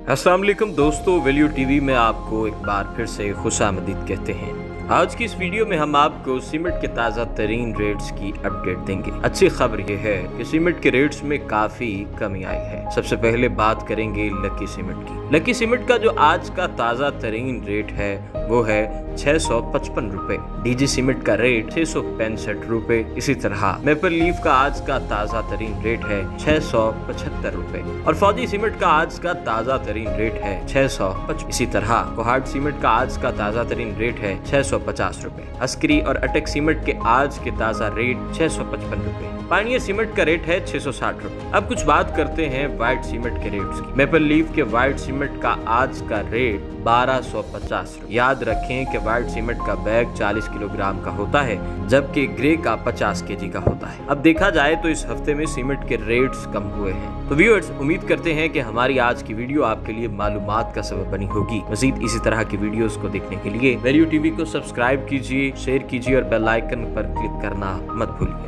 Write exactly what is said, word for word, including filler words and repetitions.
अस्सलाम वालेकुम दोस्तों, वैल्यू टीवी में आपको एक बार फिर से खुशामदीद कहते हैं। आज की इस वीडियो में हम आपको सीमेंट के ताज़ा तरीन रेट्स की अपडेट देंगे। अच्छी खबर यह है कि सीमेंट के रेट्स में काफी कमी आई है। सबसे पहले बात करेंगे लकी सीमेंट की। लकी सीमेंट का जो आज का ताज़ा तरीन रेट है वो है छह सौ पचपन रुपए। डीजी सीमेंट का रेट छह सौ पैंसठ रुपए। इसी तरह मेपल लीफ का आज का ताज़ा तरीन रेट है छह सौ पचहत्तर रुपए और फौजी सीमेंट का आज का ताज़ा तरीन रेट है छह सौ पचपन। इसी तरह कोहाट सीमेंट का आज का ताज़ा तरीन रेट है छह सौ पचास रुपए। अस्करी और अटक सीमेंट के आज के ताज़ा रेट छह सौ पचपन रुपए। पानिया सीमेंट का रेट है छह सौ साठ रुपए। अब कुछ बात करते हैं व्हाइट सीमेंट के रेट्स की। मेपल लीफ के व्हाइट सीमेंट का आज का रेट बारह सौ पचास रुपए। याद रखें कि व्हाइट सीमेंट का बैग चालीस किलोग्राम का होता है जबकि ग्रे का पचास केजी का होता है। अब देखा जाए तो इस हफ्ते में सीमेंट के रेट्स कम हुए हैं। तो व्यूअर्स, उम्मीद करते हैं कि हमारी आज की वीडियो आपके लिए मालूमात का सबब बनी होगी। मजीद इसी तरह की वीडियोस को देखने के लिए वैल्यू टीवी को सब्सक्राइब कीजिए, शेयर कीजिए और बेल आइकन पर क्लिक करना मत भूलिए।